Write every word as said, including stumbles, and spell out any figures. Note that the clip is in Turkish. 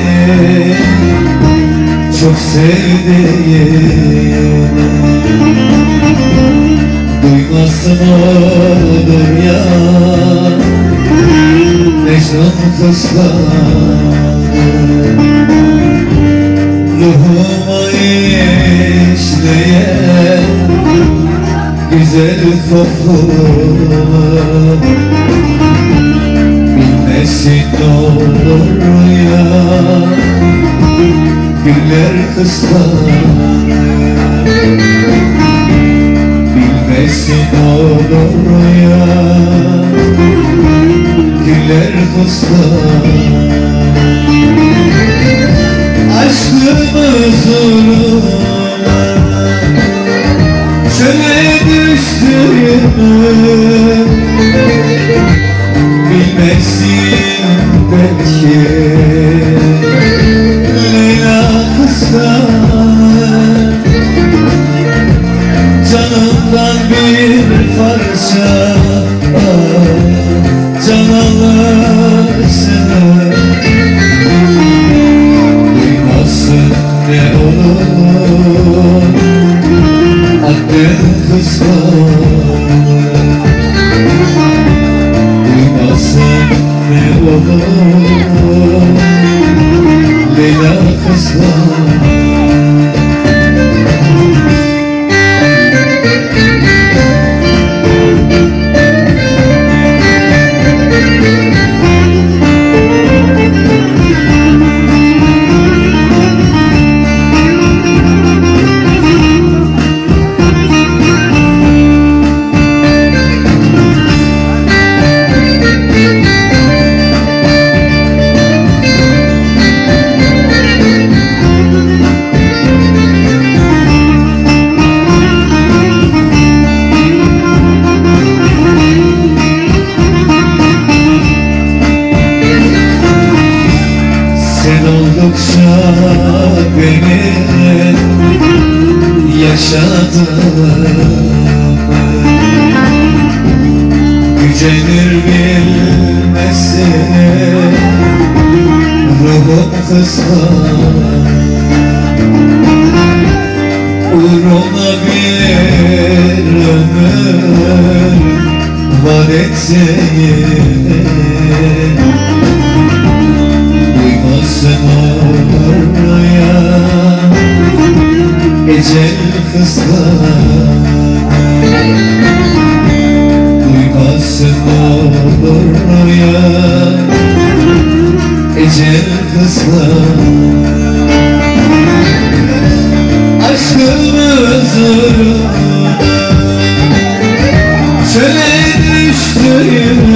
çok sevdiğim duymasın olur ya Mecnun kıskandı. Ruhuma işleyen güzel kokunu bilmesin olur ya güller kıskanır. Bilmesin olur ya güller kıskanır. Aşkımız uğruna çöle düştüğümü bilmesin belki Leyla kıskanır. Canımdan bir parça can alırsın. Duymasın ne olur annen kıskanır. Duymasın ne olur Leyla kıskanır. Sen oldukça benim yaşadığım gücenir bilmesin ruhum kıskanır. Uğruna bir ömür var etseyim duymasın olur ya ecel kıskanır. Duymasın olur ya ecel kıskanır. Aşkımız uğruna çöle düştüğüm